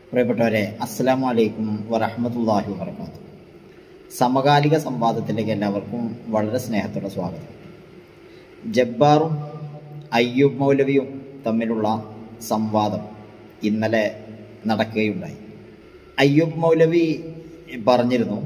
പ്രിയപ്പെട്ടവരെ, അസ്സലാമു അലൈക്കും വറഹ്മത്തുള്ളാഹി വബറകാതുഹു. സമകാലിക സംവാദത്തിലേക്ക് എല്ലാവർക്കും വളരെ സ്നേഹത്തോടെ സ്വാഗതം. ജബ്ബാറും അയ്യൂബ് മൗലവിയും തമ്മിലുള്ള സംവാദം ഇന്നലെ നടക്കുകയുണ്ടായി. അയ്യൂബ് മൗലവി പറഞ്ഞിരുന്നു,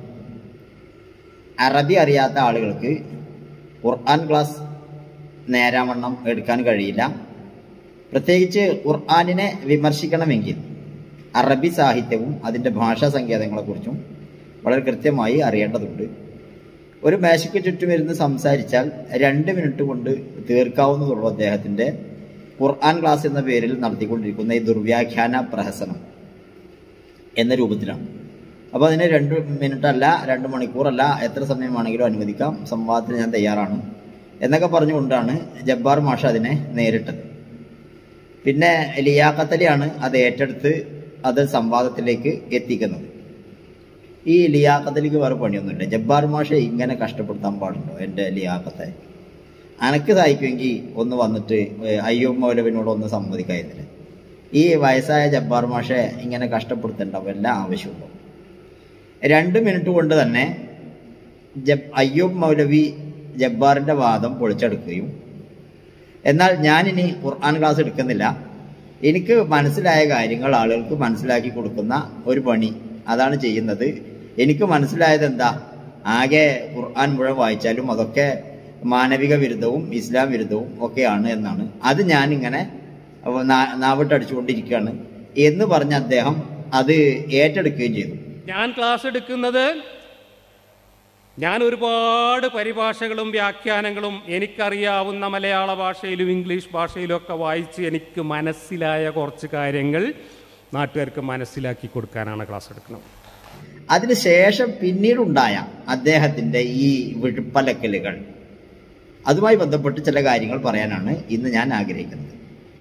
അറബി അറിയാത്ത ആളുകൾക്ക് ഖുർആൻ ക്ലാസ് നേരാവണ്ണം എടുക്കാൻ കഴിയില്ല. പ്രത്യേകിച്ച് ഖുർആനിനെ വിമർശിക്കണമെങ്കിൽ അറബി സാഹിത്യവും അതിൻ്റെ ഭാഷാ സങ്കേതങ്ങളെക്കുറിച്ചും വളരെ കൃത്യമായി അറിയേണ്ടതുണ്ട്. ഒരു മേശയ്ക്ക് ചുറ്റും ഇരുന്ന് സംസാരിച്ചാൽ 2 മിനിറ്റ് കൊണ്ട് തീർക്കാവുന്നതുള്ളൂ അദ്ദേഹത്തിൻ്റെ ഖുർആൻ ക്ലാസ് എന്ന പേരിൽ നടത്തിക്കൊണ്ടിരിക്കുന്ന ഈ ദുർവ്യാഖ്യാന പ്രഹസനം എന്ന രൂപത്തിലാണ്. അപ്പോൾ അതിന് 2 മിനിറ്റല്ല, 2 മണിക്കൂറല്ല, എത്ര സമയമാണെങ്കിലും അനുവദിക്കാം, സംവാദത്തിന് ഞാൻ തയ്യാറാണ് എന്നൊക്കെ പറഞ്ഞുകൊണ്ടാണ് ജബ്ബാർ മാഷ അതിനെ നേരിട്ടത്. പിന്നെ ലിയാഖത്തലിയാണ് അത് ഏറ്റെടുത്ത് അത് സംവാദത്തിലേക്ക് എത്തിക്കുന്നത്. ഈ ലിയാഖത്തലിക്ക് വേറെ പണിയൊന്നുമില്ല. ജബ്ബാർ മാഷെ ഇങ്ങനെ കഷ്ടപ്പെടുത്താൻ പാടുണ്ടോ? എൻ്റെ ലിയാഖത്തെ അനക്ക് സഹായിക്കുമെങ്കിൽ ഒന്ന് വന്നിട്ട് അയ്യൂബ് മൗലവിനോട് ഒന്ന് സമ്മതിക്കായിരുന്നില്ല. ഈ വയസ്സായ ജബ്ബാർ മാഷെ ഇങ്ങനെ കഷ്ടപ്പെടുത്തേണ്ട വല്ല ആവശ്യമുണ്ടോ? 2 മിനിറ്റ് കൊണ്ട് തന്നെ അയ്യൂബ് മൗലവി ജബ്ബാറിൻ്റെ വാദം പൊളിച്ചെടുക്കുകയും, എന്നാൽ ഞാനിനി ഖുർആൻ ക്ലാസ് എടുക്കുന്നില്ല, എനിക്ക് മനസ്സിലായ കാര്യങ്ങൾ ആളുകൾക്ക് മനസ്സിലാക്കി കൊടുക്കുന്ന ഒരു പണി അതാണ് ചെയ്യുന്നത്. എനിക്ക് മനസ്സിലായത് എന്താ, ആകെ ഖുർആൻ മുഴുവൻ വായിച്ചാലും അതൊക്കെ മാനവിക വിരുദ്ധവും ഇസ്ലാം വിരുദ്ധവും ഒക്കെയാണ് എന്നാണ്. അത് ഞാനിങ്ങനെ നാവിട്ടടിച്ചുകൊണ്ടിരിക്കുകയാണ് എന്ന് പറഞ്ഞ അദ്ദേഹം അത് ഏറ്റെടുക്കുകയും ചെയ്തു. ഞാൻ ക്ലാസ് എടുക്കുന്നത്, ഞാൻ ഒരുപാട് പരിഭാഷകളും വ്യാഖ്യാനങ്ങളും എനിക്കറിയാവുന്ന മലയാള ഭാഷയിലും ഇംഗ്ലീഷ് ഭാഷയിലും ഒക്കെ വായിച്ച് എനിക്ക് മനസ്സിലായ കുറച്ച് കാര്യങ്ങൾ നാട്ടുകാർക്ക് മനസ്സിലാക്കി കൊടുക്കാനാണ് ക്ലാസ് എടുക്കുന്നത്. അതിനുശേഷം പിന്നീടുണ്ടായ അദ്ദേഹത്തിൻ്റെ ഈ വിഴുപ്പലക്കലുകൾ, അതുമായി ബന്ധപ്പെട്ട് ചില കാര്യങ്ങൾ പറയാനാണ് ഇന്ന് ഞാൻ ആഗ്രഹിക്കുന്നത്.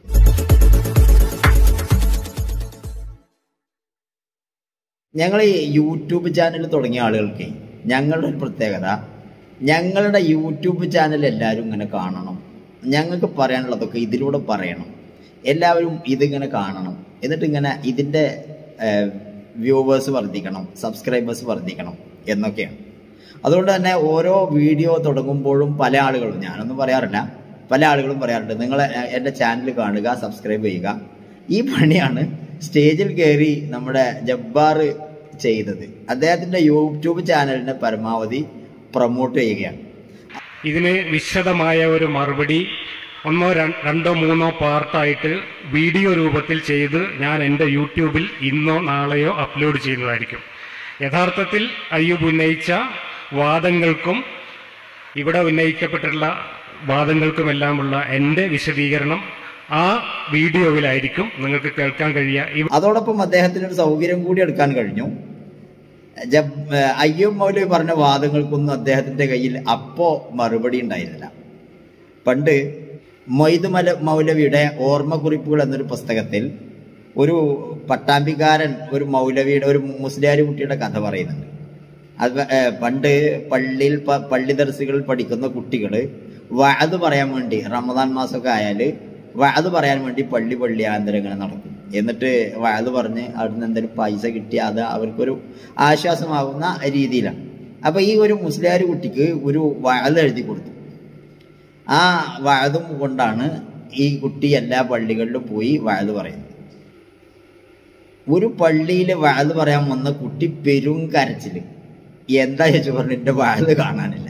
ഞങ്ങൾ ഈ യൂട്യൂബ് ചാനൽ തുടങ്ങിയ ആളുകൾക്ക് ഞങ്ങളുടെ ഒരു പ്രത്യേകത, ഞങ്ങളുടെ യൂട്യൂബ് ചാനൽ എല്ലാവരും ഇങ്ങനെ കാണണം, ഞങ്ങൾക്ക് പറയാനുള്ളതൊക്കെ ഇതിലൂടെ പറയണം, എല്ലാവരും ഇതിങ്ങനെ കാണണം, എന്നിട്ട് ഇങ്ങനെ ഇതിൻ്റെ വ്യൂവേഴ്സ് വർദ്ധിക്കണം, സബ്സ്ക്രൈബേഴ്സ് വർദ്ധിക്കണം എന്നൊക്കെയാണ്. അതുകൊണ്ട് തന്നെ ഓരോ വീഡിയോ തുടങ്ങുമ്പോഴും പല ആളുകളും, ഞാനൊന്നും പറയാറില്ല, പല ആളുകളും പറയാറുണ്ട്, നിങ്ങൾ എൻ്റെ ചാനൽ കാണുക, സബ്സ്ക്രൈബ് ചെയ്യുക. ഈ പണിയാണ് സ്റ്റേജിൽ കയറി നമ്മുടെ ജബ്ബാർ ചെയ്തത്. അദ്ദേഹത്തിൻ്റെ യൂട്യൂബ് ചാനലിനെ പരമാവധി പ്രൊമോട്ട് ചെയ്യുകയാണ്. ഇതിന് വിശദമായ ഒരു മറുപടി 1, 2, 3 പാർട്ടായിട്ട് വീഡിയോ രൂപത്തിൽ ചെയ്ത് ഞാൻ എൻ്റെ യൂട്യൂബിൽ ഇന്നോ നാളെയോ അപ്ലോഡ് ചെയ്യുന്നതായിരിക്കും. യഥാർത്ഥത്തിൽ അയ്യൂബ് ഉന്നയിച്ച വാദങ്ങൾക്കും ഇവിടെ ഉന്നയിക്കപ്പെട്ടിട്ടുള്ള വാദങ്ങൾക്കുമെല്ലാമുള്ള എൻ്റെ വിശദീകരണം ആ വീഡിയോയിലായിരിക്കും നിങ്ങൾക്ക് കേൾക്കാൻ കഴിയുക. അതോടൊപ്പം അദ്ദേഹത്തിന് ഒരു സൗകര്യം കൂടി എടുക്കാൻ കഴിഞ്ഞു. അയ്യൂബ് മൗലവി പറഞ്ഞ വാദങ്ങൾക്കൊന്നും അദ്ദേഹത്തിന്റെ കയ്യിൽ അപ്പോ മറുപടി ഉണ്ടായിരുന്നില്ല. പണ്ട് മൊയ്ദ് മൗലവിയുടെ ഓർമ്മക്കുറിപ്പുകൾ എന്നൊരു പുസ്തകത്തിൽ ഒരു പട്ടാമ്പിക്കാരൻ ഒരു മൗലവിയുടെ, ഒരു മുസ്ലിയാരി കുട്ടിയുടെ കഥ പറയുന്നുണ്ട്. അത് പണ്ട് പള്ളി ദർസുകളിൽ പഠിക്കുന്ന കുട്ടികൾ വഅദ് പറയാൻ വേണ്ടി റമദാൻ മാസമൊക്കെ ആയാൽ വഅദ് പറയാൻ വേണ്ടി പള്ളിയാന്തരം ഇങ്ങനെ നടക്കും. എന്നിട്ട് വഅദ് പറഞ്ഞ് അവിടുന്ന് എന്തെങ്കിലും പൈസ കിട്ടിയാൽ അത് അവർക്കൊരു ആശ്വാസമാകുന്ന രീതിയിലാണ്. അപ്പോൾ ഈ ഒരു മുസ്ലിയാർ കുട്ടിക്ക് ഒരു വഅദ് എഴുതി കൊടുത്തു. ആ വഅദും കൊണ്ടാണ് ഈ കുട്ടി എല്ലാ പള്ളികളിലും പോയി വഅദ് പറയുന്നത്. ഒരു പള്ളിയിൽ വഅദ് പറയാൻ വന്ന കുട്ടി പെരും കരച്ചിൽ. എന്താ ചോദിച്ചു പറഞ്ഞു, എൻ്റെ വഅദ് കാണാനില്ല,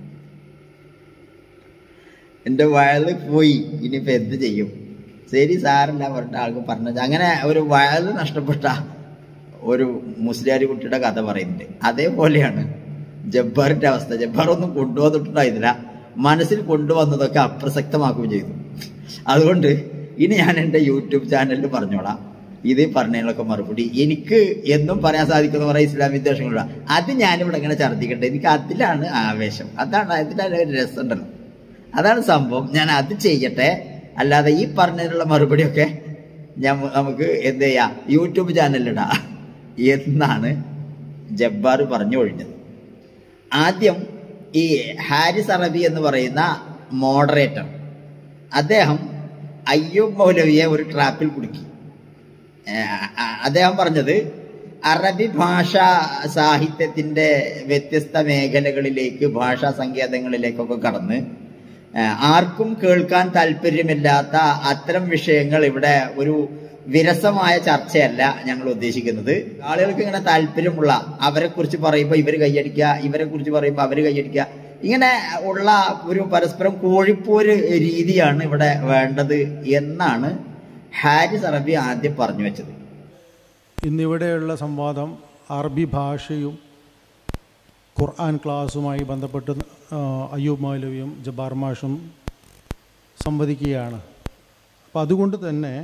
എൻ്റെ വഅദ് പോയി, ഇനിയിപ്പോൾ എന്ത് ചെയ്യും? ശരി സാറില്ല പറഞ്ഞ ആൾക്ക് പറഞ്ഞത്. അങ്ങനെ ഒരു വഅദ് നഷ്ടപ്പെട്ട ഒരു മുസ്ലിയാരി കുട്ടിയുടെ കഥ പറയുന്നുണ്ട്. അതേപോലെയാണ് ജബ്ബാറിൻ്റെ അവസ്ഥ. ജബ്ബാറൊന്നും കൊണ്ടുവന്നിട്ടുണ്ടായിരുന്നില്ല, മനസ്സിൽ കൊണ്ടുവന്നതൊക്കെ അപ്രസക്തമാക്കുകയും ചെയ്തു. അതുകൊണ്ട് ഇനി ഞാൻ എൻ്റെ യൂട്യൂബ് ചാനലിൽ പറഞ്ഞോളാം, ഇത് പറഞ്ഞതിനൊക്കെ മറുപടി എനിക്ക് എന്നും പറയാൻ സാധിക്കുന്ന കുറേ ഇസ്ലാമിക വിദ്വേഷങ്ങളുള്ള അത് ഞാനിവിടെ ഇങ്ങനെ ഛർദ്ദിക്കട്ടെ. എനിക്ക് അതിലാണ് ആവേശം, അതാണ് അതിലാണ് ഒരു രസമുണ്ടല്ലോ, അതാണ് സംഭവം. ഞാൻ അത് ചെയ്യട്ടെ, അല്ലാതെ ഈ പറഞ്ഞതിനുള്ള മറുപടിയൊക്കെ നമുക്ക് എന്ത് ചെയ്യാം, യൂട്യൂബ് ചാനലിലിടാം എന്നാണ് ജബ്ബാർ പറഞ്ഞു ഒഴിഞ്ഞത്. ആദ്യം ഈ ഹാരിസ് അറബി എന്ന് പറയുന്ന മോഡറേറ്റർ, അദ്ദേഹം അയ്യൂബ് മൗലവിയെ ഒരു ട്രാപ്പിൽ കുടുക്കി. അദ്ദേഹം പറഞ്ഞത് അറബി ഭാഷാ സാഹിത്യത്തിന്റെ വ്യത്യസ്ത മേഖലകളിലേക്ക്, ഭാഷാ സങ്കേതങ്ങളിലേക്കൊക്കെ കടന്ന് ആർക്കും കേൾക്കാൻ താല്പര്യമില്ലാത്ത അത്തരം വിഷയങ്ങൾ ഇവിടെ ഒരു വിരസമായ ചർച്ചയല്ല ഞങ്ങൾ ഉദ്ദേശിക്കുന്നത്. ആളുകൾക്ക് ഇങ്ങനെ താല്പര്യമുള്ള, അവരെ കുറിച്ച് പറയുമ്പോൾ ഇവർ കൈയടിക്കുക, ഇവരെ കുറിച്ച് പറയുമ്പോൾ അവർ കൈയടിക്കുക, ഇങ്ങനെ ഉള്ള ഒരു പരസ്പരം കോഴിപ്പോര് രീതിയാണ് ഇവിടെ വേണ്ടത് എന്നാണ് ഹാരിസ് അറബി ആദ്യം പറഞ്ഞു വെച്ചത്. ഇന്നിവിടെയുള്ള സംവാദം അറബി ഭാഷയും ഖുർആൻ ക്ലാസ്സുമായി ബന്ധപ്പെട്ട് അയ്യൂബ് മൗലവിയും ജബ്ബാർ മാഷും സംവദിക്കുകയാണ്. അപ്പം അതുകൊണ്ട് തന്നെ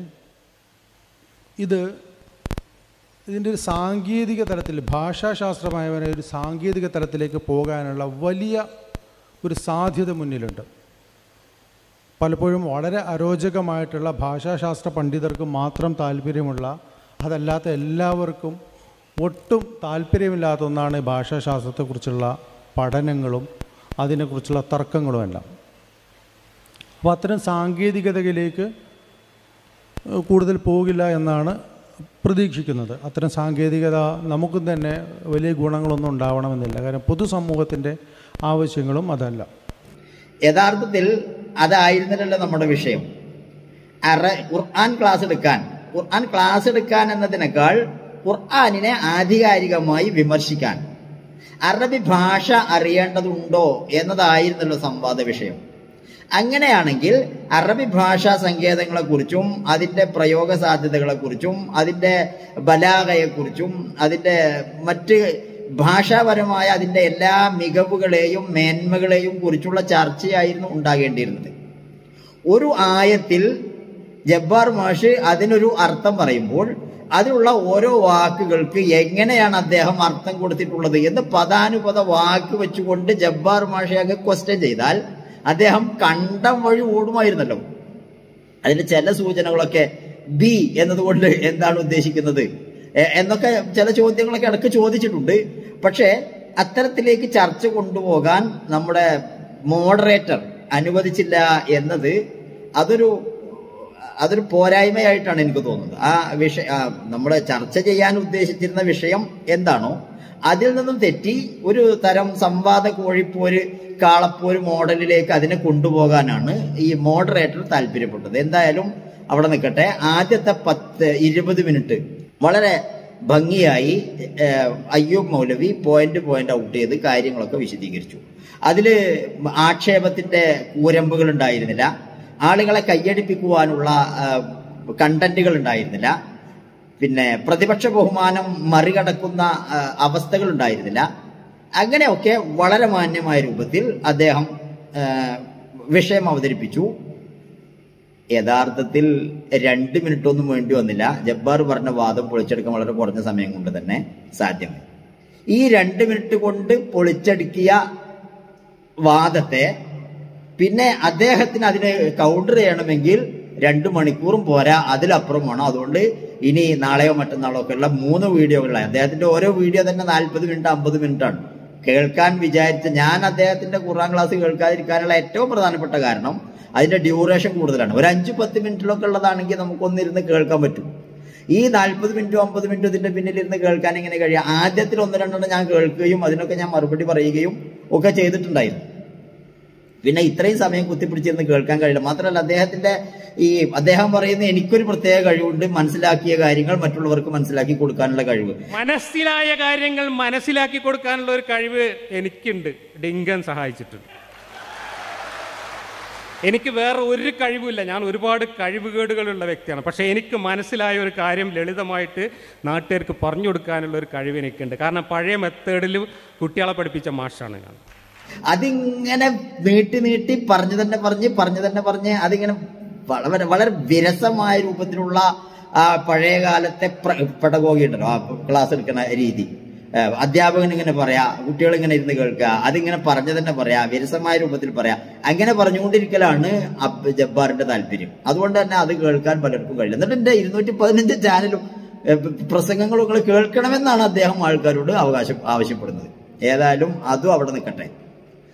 ഇതിൻ്റെ ഒരു സാങ്കേതിക തലത്തിൽ, ഭാഷാശാസ്ത്രമായ ഒരു സാങ്കേതിക തലത്തിലേക്ക് പോകാനുള്ള വലിയ ഒരു സാധ്യത മുന്നിലുണ്ട്. പലപ്പോഴും വളരെ അരോചകമായിട്ടുള്ള ഭാഷാശാസ്ത്ര പണ്ഡിതർക്ക് മാത്രം താല്പര്യമുള്ള, അതല്ലാത്ത എല്ലാവർക്കും ഒട്ടും താല്പര്യമില്ലാത്ത ഒന്നാണ് ഭാഷാശാസ്ത്രത്തെക്കുറിച്ചുള്ള പഠനങ്ങളും അതിനെക്കുറിച്ചുള്ള തർക്കങ്ങളുമെല്ലാം. അപ്പോൾ അത്തരം സാങ്കേതികതയിലേക്ക് കൂടുതൽ പോകില്ല എന്നാണ് പ്രതീക്ഷിക്കുന്നത്. അത്തരം സാങ്കേതികത നമുക്കും തന്നെ വലിയ ഗുണങ്ങളൊന്നും ഉണ്ടാവണമെന്നില്ല. കാരണം പൊതുസമൂഹത്തിൻ്റെ ആവശ്യങ്ങളും അതല്ല. യഥാർത്ഥത്തിൽ അതായിരുന്നില്ലല്ലോ നമ്മുടെ വിഷയം. ഖുർആൻ ക്ലാസ് എടുക്കാൻ എന്നതിനേക്കാൾ ഖുർആനിനെ ആധികാരികമായി വിമർശിക്കാൻ, അറബി ഭാഷ അറിയേണ്ടതുണ്ടോ എന്നതായിരുന്നല്ലോ സംവാദ വിഷയം. അങ്ങനെയാണെങ്കിൽ അറബി ഭാഷാ സങ്കേതങ്ങളെക്കുറിച്ചും അതിൻ്റെ പ്രയോഗ സാധ്യതകളെക്കുറിച്ചും അതിൻ്റെ ബലാഗയെക്കുറിച്ചും അതിൻ്റെ മറ്റ് ഭാഷാപരമായ അതിൻ്റെ എല്ലാ മികവുകളെയും മേന്മകളെയും കുറിച്ചുള്ള ചർച്ചയായിരുന്നു ഉണ്ടാകേണ്ടിയിരുന്നത്. ഒരു ആയത്തിൽ ജബ്ബാർ മാഷ് അതിനൊരു അർത്ഥം പറയുമ്പോൾ അതിലുള്ള ഓരോ വാക്കുകൾക്ക് എങ്ങനെയാണ് അദ്ദേഹം അർത്ഥം കൊടുത്തിട്ടുള്ളത് എന്ന് പദാനുപദ വാക്ക് വെച്ചുകൊണ്ട് ജബ്ബാർ മാഷെ അങ്ങ് ക്വസ്റ്റ്യൻ ചെയ്താൽ അദ്ദേഹം കണ്ടം വഴി ഓടുമായിരുന്നല്ലോ. അതിന്റെ ചില സൂചനകളൊക്കെ ബി എന്നതുകൊണ്ട് എന്താണ് ഉദ്ദേശിക്കുന്നത് എന്നൊക്കെ ചില ചോദ്യങ്ങളൊക്കെ ഇടയ്ക്ക് ചോദിച്ചിട്ടുണ്ട്. പക്ഷേ അത്തരത്തിലേക്ക് ചർച്ച കൊണ്ടുപോകാൻ നമ്മുടെ മോഡറേറ്റർ അനുവദിച്ചില്ല എന്നത് അതൊരു പോരായ്മയായിട്ടാണ് എനിക്ക് തോന്നുന്നത്. ആ നമ്മൾ ചർച്ച ചെയ്യാൻ ഉദ്ദേശിച്ചിരുന്ന വിഷയം എന്താണോ അതിൽ നിന്നും തെറ്റി ഒരു തരം സംവാദ കോഴിപ്പോര് കാളപ്പോര് മോഡലിലേക്ക് അതിനെ കൊണ്ടുപോകാനാണ് ഈ മോഡറേറ്റർ താല്പര്യപ്പെട്ടത്. എന്തായാലും അവിടെ നിൽക്കട്ടെ. ആദ്യത്തെ 10-20 മിനിറ്റ് വളരെ ഭംഗിയായി അയ്യൂബ് മൗലവി പോയിന്റ് ഔട്ട് ചെയ്ത് കാര്യങ്ങളൊക്കെ വിശദീകരിച്ചു. അതിൽ ആക്ഷേപത്തിന്റെ കൂരമ്പുകൾ ഉണ്ടായിരുന്നില്ല, ആളുകളെ കയ്യടിപ്പിക്കുവാനുള്ള കണ്ടന്റുകൾ ഉണ്ടായിരുന്നില്ല, പിന്നെ പ്രതിപക്ഷ ബഹുമാനം മറികടക്കുന്ന അവസ്ഥകൾ ഉണ്ടായിരുന്നില്ല. അങ്ങനെയൊക്കെ വളരെ മാന്യമായ രൂപത്തിൽ അദ്ദേഹം വിഷയം അവതരിപ്പിച്ചു. യഥാർത്ഥത്തിൽ 2 മിനിറ്റൊന്നും വേണ്ടി വന്നില്ല. ജബ്ബാർ പറഞ്ഞ വാദം പൊളിച്ചെടുക്കാൻ വളരെ കുറഞ്ഞ സമയം കൊണ്ട് തന്നെ സാധ്യമായി. ഈ 2 മിനിറ്റ് കൊണ്ട് പൊളിച്ചടുക്കിയ വാദത്തെ പിന്നെ അദ്ദേഹത്തിന് അതിനെ കൗണ്ടർ ചെയ്യണമെങ്കിൽ 2 മണിക്കൂറും പോരാ, അതിലപ്പുറം വേണം. അതുകൊണ്ട് ഇനി നാളെയോ മറ്റന്നാളോ ഒക്കെ ഉള്ള 3 വീഡിയോകളായി. അദ്ദേഹത്തിന്റെ ഓരോ വീഡിയോ തന്നെ 40 മിനിറ്റ് 50 മിനിറ്റാണ്. കേൾക്കാൻ വിചാരിച്ച ഞാൻ അദ്ദേഹത്തിന്റെ ഖുർആൻ ക്ലാസ് കേൾക്കാതിരിക്കാനുള്ള ഏറ്റവും പ്രധാനപ്പെട്ട കാരണം അതിന്റെ ഡ്യൂറേഷൻ കൂടുതലാണ്. ഒരു 5-10 മിനിറ്റിലൊക്കെ ഉള്ളതാണെങ്കിൽ നമുക്കൊന്നിരുന്ന് കേൾക്കാൻ പറ്റും. ഈ 40 മിനിറ്റോ 50 മിനിറ്റോ ഇതിന്റെ പിന്നിലിരുന്ന് കേൾക്കാൻ എങ്ങനെ കഴിയുക? ആദ്യത്തിൽ 1-2 ഞാൻ കേൾക്കുകയും അതിനൊക്കെ ഞാൻ മറുപടി പറയുകയും ഒക്കെ ചെയ്തിട്ടുണ്ടായിരുന്നു. പിന്നെ ഇത്രയും സമയം കുത്തിപ്പിടിച്ചിരുന്ന് കേൾക്കാൻ കഴിയില്ല. മാത്രമല്ല അദ്ദേഹം പറയുന്ന എനിക്കൊരു പ്രത്യേക കഴിവുണ്ട്, മനസ്സിലാക്കിയ കാര്യങ്ങൾ മറ്റുള്ളവർക്ക് മനസ്സിലാക്കി കൊടുക്കാനുള്ള കഴിവ്, മനസ്സിലായ കാര്യങ്ങൾ മനസ്സിലാക്കി കൊടുക്കാനുള്ള ഒരു കഴിവ് എനിക്കുണ്ട്. ഡിങ്കൻ സഹായിച്ചിട്ടുണ്ട്. എനിക്ക് വേറെ ഒരു കഴിവുമില്ല. ഞാൻ ഒരുപാട് കഴിവുകേടുകളുള്ള വ്യക്തിയാണ്. പക്ഷേ എനിക്ക് മനസ്സിലായ ഒരു കാര്യം ലളിതമായിട്ട് നാട്ടുകാർക്ക് പറഞ്ഞു കൊടുക്കാനുള്ള ഒരു കഴിവ് എനിക്കുണ്ട്. കാരണം പഴയ മെത്തേഡിൽ കുട്ടികളെ പഠിപ്പിച്ച മാഷാണ് ഞാൻ. അതിങ്ങനെ നീട്ടി പറഞ്ഞു തന്നെ പറഞ്ഞ് അതിങ്ങനെ വളരെ വിരസമായ രൂപത്തിലുള്ള ആ പഴയ കാലത്തെ പെഡഗോഗി ഉണ്ടല്ലോ, ആ ക്ലാസ് എടുക്കുന്ന രീതി, അധ്യാപകൻ ഇങ്ങനെ പറയാ, കുട്ടികൾ ഇങ്ങനെ ഇരുന്ന് കേൾക്കുക, അതിങ്ങനെ പറഞ്ഞു തന്നെ പറയാ, വിരസമായ രൂപത്തിൽ പറയാ, അങ്ങനെ പറഞ്ഞുകൊണ്ടിരിക്കലാണ് ജബ്ബാറിന്റെ താല്പര്യം. അതുകൊണ്ട് തന്നെ അത് കേൾക്കാൻ പലർക്കും കഴിയില്ല. എന്നിട്ട് എന്റെ 215 ചാനലും പ്രസംഗങ്ങളും നിങ്ങൾ കേൾക്കണമെന്നാണ് അദ്ദേഹം ആൾക്കാരോട് ആവശ്യപ്പെടുന്നത്. ഏതായാലും അതും അവിടെ നിൽക്കട്ടെ.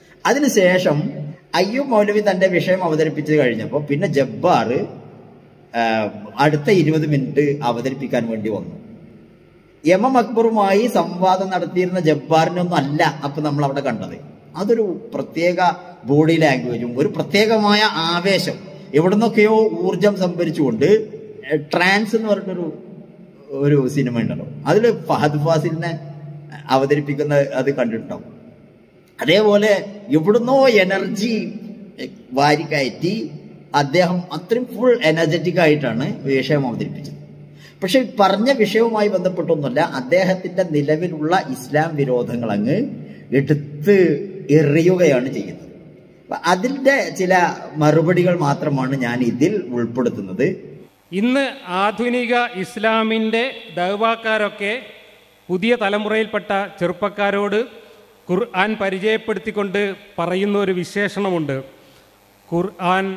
അതിനുശേഷം അയ്യൂബ് മൗലവി തന്റെ വിഷയം അവതരിപ്പിച്ചു കഴിഞ്ഞപ്പോൾ പിന്നെ ജബ്ബാർ അടുത്ത 20 മിനിറ്റ് അവതരിപ്പിക്കാൻ വേണ്ടി വന്നു. എം അക്ബറുമായി സംവാദം നടത്തിയിരുന്ന ജബ്ബാറിനൊന്നും അല്ല അപ്പൊ നമ്മൾ അവിടെ കണ്ടത്. അതൊരു പ്രത്യേക ബോഡി ലാംഗ്വേജും ഒരു പ്രത്യേകമായ ആവേശം എവിടുന്നൊക്കെയോ ഊർജം സംഭരിച്ചുകൊണ്ട് ട്രാൻസ് എന്ന് പറഞ്ഞൊരു ഒരു സിനിമ ഉണ്ടല്ലോ, അതിൽ ഫഹദ് ഫാസിലിനെ അവതരിപ്പിക്കുന്ന അത് കണ്ടിട്ടുണ്ടാവും. അതേപോലെ എവിടുന്നോ എനർജി വാരിക്കയറ്റി അദ്ദേഹം അത്രയും ഫുൾ എനർജറ്റിക് ആയിട്ടാണ് വിഷയം അവതരിപ്പിച്ചത്. പക്ഷെ പറഞ്ഞ വിഷയവുമായി ബന്ധപ്പെട്ടൊന്നുമല്ല, അദ്ദേഹത്തിന്റെ നിലവിലുള്ള ഇസ്ലാം വിരോധങ്ങൾ അങ്ങ് എടുത്ത് എറിയുകയാണ് ചെയ്യുന്നത്. അതിന്റെ ചില മറുപടികൾ മാത്രമാണ് ഞാൻ ഇതിൽ ഉൾപ്പെടുത്തുന്നത്. ഇന്ന് ആധുനിക ഇസ്ലാമിൻ്റെ ദഅ്വാക്കാരൊക്കെ പുതിയ തലമുറയിൽപ്പെട്ട ചെറുപ്പക്കാരോട് ഖുർആൻ പരിചയപ്പെടുത്തിക്കൊണ്ട് പറയുന്ന ഒരു വിശേഷണമുണ്ട്. ഖുർആൻ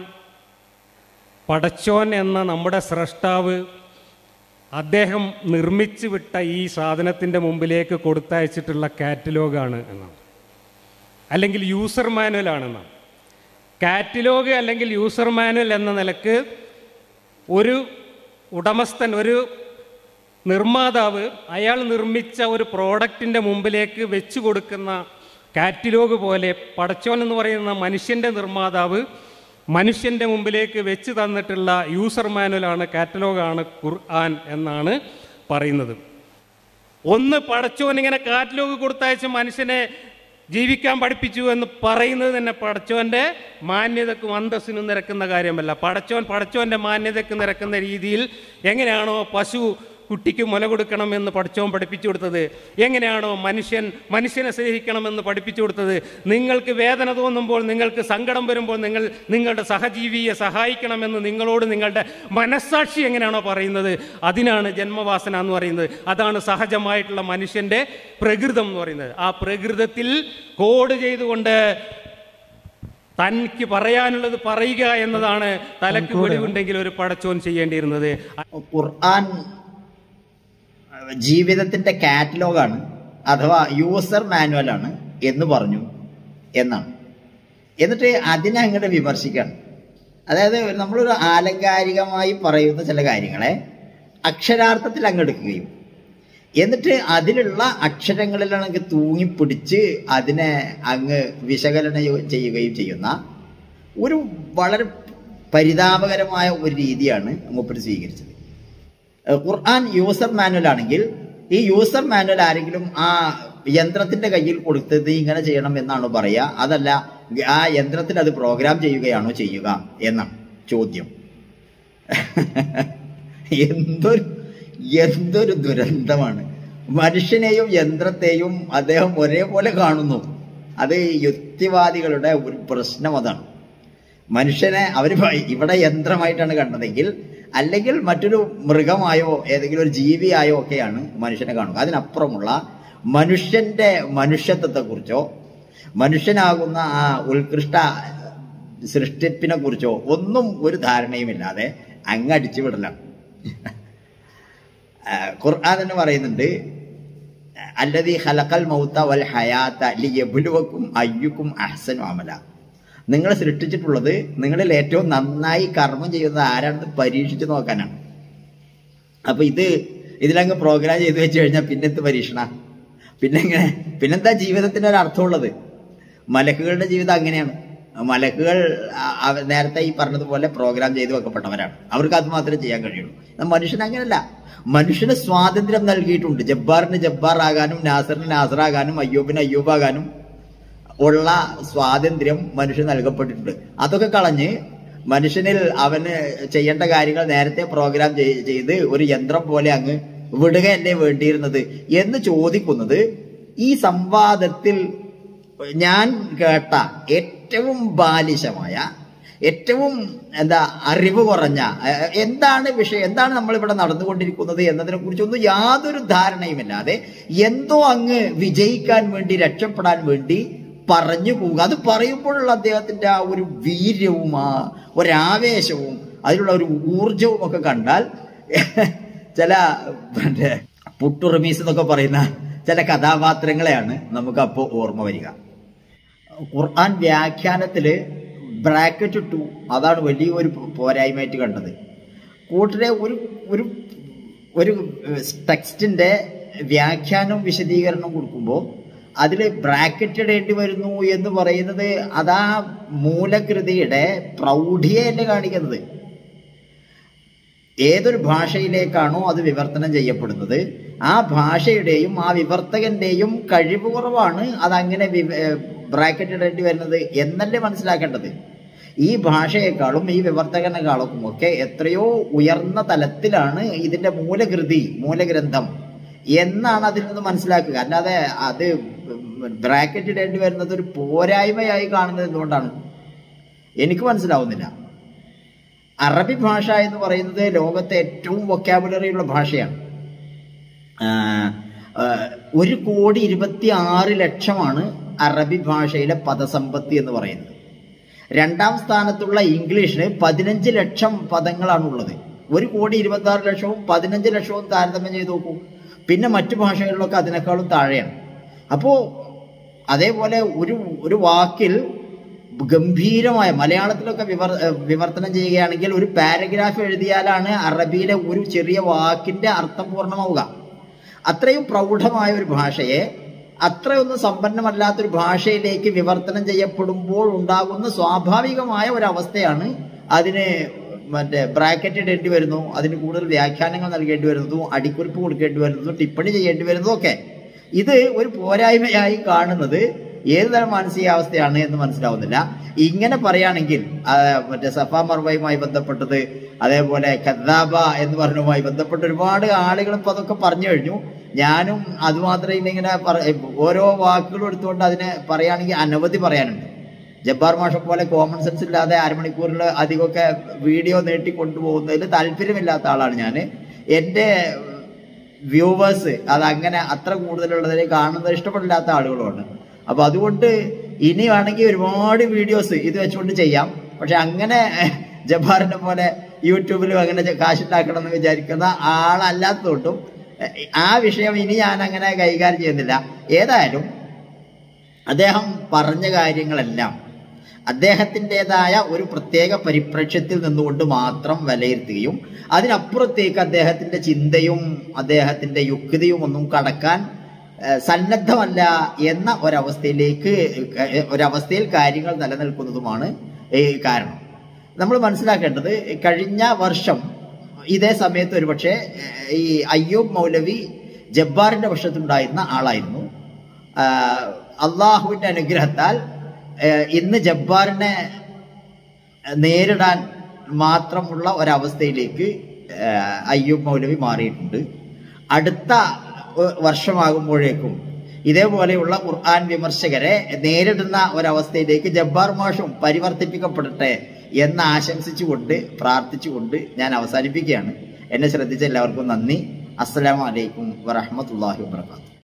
പടച്ചോൻ എന്ന നമ്മുടെ സ്രഷ്ടാവ് അദ്ദേഹം നിർമ്മിച്ചു വിട്ട ഈ സാധനത്തിൻ്റെ മുമ്പിലേക്ക് കൊടുത്തയച്ചിട്ടുള്ള കാറ്റലോഗാണ് എന്നാണ്, അല്ലെങ്കിൽ യൂസർ മാനുവൽ ആണെന്നാണ്. കാറ്റലോഗ് അല്ലെങ്കിൽ യൂസർ മാനുവൽ എന്ന നിലക്ക് ഒരു ഉടമസ്ഥൻ, ഒരു നിർമ്മാതാവ് അയാൾ നിർമ്മിച്ച ഒരു പ്രോഡക്റ്റിൻ്റെ മുമ്പിലേക്ക് വെച്ച് കൊടുക്കുന്ന കാറ്റലോഗ് പോലെ പടച്ചോൻ എന്ന് പറയുന്ന മനുഷ്യൻ്റെ നിർമ്മാതാവ് മനുഷ്യൻ്റെ മുമ്പിലേക്ക് വെച്ച് തന്നിട്ടുള്ള യൂസർ മാനുവലാണ്, കാറ്റലോഗാണ് ഖുർആൻ എന്നാണ് പറയുന്നത്. ഒന്ന് പടച്ചോൻ ഇങ്ങനെ കാറ്റലോഗ് കൊടുത്തയച്ച് മനുഷ്യനെ ജീവിക്കാൻ പഠിപ്പിച്ചു എന്ന് പറയുന്നത് തന്നെ പടച്ചോൻ്റെ മാന്യതക്കും അന്തസ്സിനും നിരക്കുന്ന കാര്യമല്ല. പടച്ചോൻ്റെ മാന്യതയ്ക്ക് നിരക്കുന്ന രീതിയിൽ എങ്ങനെയാണോ പശു കുട്ടിക്ക് മുല കൊടുക്കണമെന്ന് പടച്ചോൻ പഠിപ്പിച്ചു കൊടുത്തത്, എങ്ങനെയാണോ മനുഷ്യനെ സ്നേഹിക്കണമെന്ന് പഠിപ്പിച്ചു കൊടുത്തത്, നിങ്ങൾക്ക് വേദന തോന്നുമ്പോൾ, നിങ്ങൾക്ക് സങ്കടം വരുമ്പോൾ നിങ്ങളുടെ സഹജീവിയെ സഹായിക്കണമെന്ന് നിങ്ങളോട് നിങ്ങളുടെ മനസ്സാക്ഷി എങ്ങനെയാണോ പറയുന്നത്, അതിനാണ് ജന്മവാസന എന്ന് പറയുന്നത്. അതാണ് സഹജമായിട്ടുള്ള മനുഷ്യൻ്റെ പ്രകൃതം എന്ന് പറയുന്നത്. ആ പ്രകൃതത്തിൽ കോഡ് ചെയ്തുകൊണ്ട് തനിക്ക് പറയാനുള്ളത് പറയുക എന്നതാണ് തലക്ക് വെളിവുണ്ടെങ്കിൽ ഒരു പടച്ചോൻ ചെയ്യേണ്ടിയിരുന്നത്. ഖുർആൻ ജീവിതത്തിന്റെ കാറ്റലോഗാണ് അഥവാ യൂസർ മാനുവലാണ് എന്ന് പറഞ്ഞു എന്നാണ്. എന്നിട്ട് അതിനെ അങ്ങോട്ട് വിമർശിക്കുകയാണ്. അതായത് നമ്മളൊരു ആലങ്കാരികമായി പറയുന്ന ചില കാര്യങ്ങളെ അക്ഷരാർത്ഥത്തിൽ അങ്ങെടുക്കുകയും എന്നിട്ട് അതിലുള്ള അക്ഷരങ്ങളിലാണെങ്കിൽ തൂങ്ങിപ്പിടിച്ച് അതിനെ അങ്ങ് വിശകലനം ചെയ്യുകയും ചെയ്യുന്ന ഒരു വളരെ പരിതാപകരമായ ഒരു രീതിയാണ് മൂപ്പര് സ്വീകരിച്ചത്. ഖുർആൻ യൂസർ മാനുവൽ ആണെങ്കിൽ ഈ യൂസർ മാനുവൽ ആരെങ്കിലും ആ യന്ത്രത്തിന്റെ കയ്യിൽ കൊടുത്തത് ഇങ്ങനെ ചെയ്യണം എന്നാണ് പറയുക, അതല്ല ആ യന്ത്രത്തിൽ അത് പ്രോഗ്രാം ചെയ്യുകയാണോ ചെയ്യുക എന്നാണ് ചോദ്യം. എന്തൊരു ദുരന്തമാണ്. മനുഷ്യനെയും യന്ത്രത്തെയും അദ്ദേഹം ഒരേപോലെ കാണുന്നു. അത് യുക്തിവാദികളുടെ ഒരു പ്രശ്നം അതാണ്. മനുഷ്യനെ അവർ ഇവിടെ യന്ത്രമായിട്ടാണ് കണ്ടതെങ്കിൽ, അല്ലെങ്കിൽ മറ്റൊരു മൃഗമായോ ഏതെങ്കിലും ഒരു ജീവിയായോ ഒക്കെയാണ് മനുഷ്യനെ കാണുക. അതിനപ്പുറമുള്ള മനുഷ്യന്റെ മനുഷ്യത്വത്തെക്കുറിച്ചോ മനുഷ്യനാകുന്ന ആ ഉത്കൃഷ്ട സൃഷ്ടിപ്പിനെ കുറിച്ചോ ഒന്നും ഒരു ധാരണയുമില്ലാതെ അങ്ങടിച്ചു വിടലാണ്. ഖുർആൻ എന്ന് പറയുന്നുണ്ട്, അല്ലദീ ഖലഖൽ മൗത വൽ ഹയാത ലിയബ്ലുവക്കും അയ്യുക്കും അഹ്സനു അമല. നിങ്ങൾ സൃഷ്ടിച്ചിട്ടുള്ളത് നിങ്ങളിൽ ഏറ്റവും നന്നായി കർമ്മം ചെയ്യുന്നത് ആരാണെന്ന് പരീക്ഷിച്ച് നോക്കാനാണ്. അപ്പൊ ഇതിലങ്ങ് പ്രോഗ്രാം ചെയ്ത് വെച്ച് കഴിഞ്ഞാൽ പിന്നെന്ത് പരീക്ഷണ? പിന്നെന്താ ജീവിതത്തിന് ഒരു അർത്ഥമുള്ളത്? മലക്കുകളുടെ ജീവിതം അങ്ങനെയാണ്. മലക്കുകൾ നേരത്തെ ഈ പറഞ്ഞതുപോലെ പ്രോഗ്രാം ചെയ്ത് വെക്കപ്പെട്ടവരാണ്. അവർക്ക് അത് മാത്രമേ ചെയ്യാൻ കഴിയുള്ളൂ. മനുഷ്യൻ അങ്ങനെയല്ല. മനുഷ്യന് സ്വാതന്ത്ര്യം നൽകിയിട്ടുണ്ട്. ജബ്ബാറിന് ജബ്ബാറാകാനും നാസറിന് നാസറാകാനും അയ്യൂബിന് അയ്യൂബാകാനും ഉള്ള സ്വാതന്ത്ര്യം മനുഷ്യന് നൽകപ്പെട്ടിട്ടുണ്ട്. അതൊക്കെ കളഞ്ഞ് മനുഷ്യനിൽ അവന് ചെയ്യേണ്ട കാര്യങ്ങൾ നേരത്തെ പ്രോഗ്രാം ചെയ്ത് ഒരു യന്ത്രം പോലെ അങ്ങ് വിടുകയല്ലേ വേണ്ടിയിരുന്നത് എന്ന് ചോദിക്കുന്നത് ഈ സംവാദത്തിൽ ഞാൻ കേട്ട ഏറ്റവും ബാലിശമായ, ഏറ്റവും അറിവ് കുറഞ്ഞ, എന്താണ് വിഷയം, എന്താണ് നമ്മളിവിടെ നടന്നുകൊണ്ടിരിക്കുന്നത് എന്നതിനെ കുറിച്ചൊന്നും യാതൊരു ധാരണയുമില്ലാതെ എന്തോ അങ്ങ് വിജയിക്കാൻ വേണ്ടി, രക്ഷപ്പെടാൻ വേണ്ടി പറഞ്ഞു പോവുക. അത് പറയുമ്പോഴുള്ള അദ്ദേഹത്തിന്റെ ആ ഒരു വീര്യവും ആ ഒരാവേശവും അതിലുള്ള ഒരു ഊർജവും ഒക്കെ കണ്ടാൽ ചില പുട്ടുറുമീസ് എന്നൊക്കെ പറയുന്ന ചില കഥാപാത്രങ്ങളെയാണ് നമുക്ക് അപ്പോൾ ഓർമ്മ വരിക. ഖുർആൻ വ്യാഖ്യാനത്തില് ബ്രാക്കറ്റ് ഇട്ടു. അതാണ് വലിയൊരു പോരായ്മയായിട്ട് കണ്ടത്. കൂട്ടരെ ഒരു ഒരു ടെക്സ്റ്റിൻ്റെ വ്യാഖ്യാനവും വിശദീകരണവും കൊടുക്കുമ്പോൾ അതിൽ ബ്രാക്കറ്റ് ഇടേണ്ടി വരുന്നു എന്ന് പറയുന്നത് അതാ മൂലകൃതിയുടെ പ്രൗഢിയല്ലേ കാണിക്കുന്നത്. ഏതൊരു ഭാഷയിലേക്കാണോ അത് വിവർത്തനം ചെയ്യപ്പെടുന്നത് ആ ഭാഷയുടെയും ആ വിവർത്തകന്റെയും കഴിവ് കുറവാണ് അതങ്ങനെ ബ്രാക്കറ്റ് ഇടേണ്ടി വരുന്നത് എന്നല്ലേ മനസ്സിലാക്കേണ്ടത്. ഈ ഭാഷയെക്കാളും ഈ വിവർത്തകനെക്കാളും ഒക്കെ എത്രയോ ഉയർന്ന തലത്തിലാണ് ഇതിന്റെ മൂലഗ്രന്ഥം എന്നാണ് അതിൽ നിന്ന് മനസ്സിലാക്കുക. അല്ലാതെ അത് ബ്രാക്കറ്റ് ഇടേണ്ടി വരുന്നത് ഒരു പോരായ്മയായി കാണുന്നത് എന്തുകൊണ്ടാണ് എനിക്ക് മനസ്സിലാവുന്നില്ല. അറബി ഭാഷ എന്ന് പറയുന്നത് ലോകത്തെ ഏറ്റവും വൊക്കാബുലറി ഉള്ള ഭാഷയാണ്. 1,26,00,000 അറബി ഭാഷയിലെ പദസമ്പത്തി എന്ന് പറയുന്നത്. രണ്ടാം സ്ഥാനത്തുള്ള ഇംഗ്ലീഷിന് 15 ലക്ഷം പദങ്ങളാണുള്ളത്. 1,26,00,000 15 ലക്ഷവും താരതമ്യം ചെയ്ത് നോക്കൂ. പിന്നെ മറ്റു ഭാഷകളിലൊക്കെ അതിനേക്കാളും താഴെയാണ്. അപ്പോൾ അതേപോലെ ഒരു വാക്കിൽ ഗംഭീരമായ മലയാളത്തിലൊക്കെ വിവർത്തനം ചെയ്യുകയാണെങ്കിൽ ഒരു പാരഗ്രാഫ് എഴുതിയാലാണ് അറബിയിലെ ഒരു ചെറിയ വാക്കിന്റെ അർത്ഥം പൂർണ്ണമാവുക. അത്രയും പ്രൗഢമായ ഒരു ഭാഷയെ അത്രയൊന്നും സമ്പന്നമല്ലാത്തൊരു ഭാഷയിലേക്ക് വിവർത്തനം ചെയ്യപ്പെടുമ്പോൾ ഉണ്ടാകുന്ന സ്വാഭാവികമായ ഒരവസ്ഥയാണ് അതിന് ബ്രാക്കറ്റ് ഇടേണ്ടി വരുന്നു, അതിന് കൂടുതൽ വ്യാഖ്യാനങ്ങൾ നൽകേണ്ടി വരുന്നതും അടിക്കുറിപ്പ് കൊടുക്കേണ്ടി വരുന്നതും ടിപ്പണി ചെയ്യേണ്ടി വരുന്നതും ഒക്കെ. ഇത് ഒരു പോരായ്മയായി കാണുന്നത് ഏത് തരം മാനസികാവസ്ഥയാണ് എന്ന് മനസ്സിലാവുന്നില്ല. ഇങ്ങനെ പറയുകയാണെങ്കിൽ സഫ മർവയുമായി ബന്ധപ്പെട്ടത്, അതേപോലെ കദ്ദാബ എന്ന് പറഞ്ഞതുമായി ബന്ധപ്പെട്ട് ഒരുപാട് ആളുകൾ ഇപ്പൊ അതൊക്കെ പറഞ്ഞു കഴിഞ്ഞു. ഞാനും അതുമാത്രമല്ല, ഇങ്ങനെ ഓരോ വാക്കുകളും എടുത്തുകൊണ്ട് അതിനെ പറയുകയാണെങ്കിൽ അനവധി പറയാനുണ്ട്. ജബ്ബാർ മാഷെ പോലെ കോമൺ സെൻസ് ഇല്ലാതെ അരമണിക്കൂറിൽ അധികമൊക്കെ വീഡിയോ നീട്ടിക്കൊണ്ടുപോകുന്നതിൽ താല്പര്യമില്ലാത്ത ആളാണ് ഞാൻ. എൻ്റെ വ്യൂവേഴ്സ് അതങ്ങനെ അത്ര കൂടുതലുള്ളതിനെ കാണുന്നത് ഇഷ്ടപ്പെടില്ലാത്ത ആളുകളുമാണ്. അപ്പൊ അതുകൊണ്ട് ഇനി വേണമെങ്കിൽ ഒരുപാട് വീഡിയോസ് ഇത് വെച്ചുകൊണ്ട് ചെയ്യാം. പക്ഷെ അങ്ങനെ ജബ്ബാറിനെ പോലെ യൂട്യൂബിലും അങ്ങനെ കാശുണ്ടാക്കണം എന്ന് വിചാരിക്കുന്ന ആളല്ലാത്തതുകൊണ്ടും ആ വിഷയം ഇനി ഞാൻ അങ്ങനെ കൈകാര്യം ചെയ്യുന്നില്ല. ഏതായാലും അദ്ദേഹം പറഞ്ഞ കാര്യങ്ങളെല്ലാം അദ്ദേഹത്തിൻ്റെതായ ഒരു പ്രത്യേക പരിപ്രേക്ഷ്യത്തിൽ നിന്നുകൊണ്ട് മാത്രം വിലയിരുത്തുകയും അതിനപ്പുറത്തേക്ക് അദ്ദേഹത്തിൻ്റെ ചിന്തയും അദ്ദേഹത്തിൻ്റെ യുക്തിയും ഒന്നും കടക്കാൻ സന്നദ്ധമല്ല എന്ന ഒരവസ്ഥയിൽ കാര്യങ്ങൾ നിലനിൽക്കുന്നതുമാണ് കാരണം. നമ്മൾ മനസ്സിലാക്കേണ്ടത്, കഴിഞ്ഞ വർഷം ഇതേ സമയത്ത് ഒരുപക്ഷെ ഈ അയ്യൂബ് മൗലവി ജബ്ബാറിന്റെ പക്ഷത്തുണ്ടായിരുന്ന ആളായിരുന്നു. അള്ളാഹുവിന്റെ അനുഗ്രഹത്താൽ ഇന്ന് ജബ്ബാറിനെ നേരിടാൻ മാത്രമുള്ള ഒരവസ്ഥയിലേക്ക് അയ്യൂബ് മൗലവി മാറിയിട്ടുണ്ട്. അടുത്ത വർഷമാകുമ്പോഴേക്കും ഇതേപോലെയുള്ള ഖുർആൻ വിമർശകരെ നേരിടുന്ന ഒരവസ്ഥയിലേക്ക് ജബ്ബാർ മാഷും പരിവർത്തിപ്പിക്കപ്പെടട്ടെ എന്ന് ആശംസിച്ചുകൊണ്ട് പ്രാർത്ഥിച്ചുകൊണ്ട് ഞാൻ അവസാനിപ്പിക്കുകയാണ്. എന്നെ ശ്രദ്ധിച്ച എല്ലാവർക്കും നന്ദി. അസ്സലാമു അലൈക്കും വറഹ്മത്തുള്ളാഹി വബറകാതുഹു.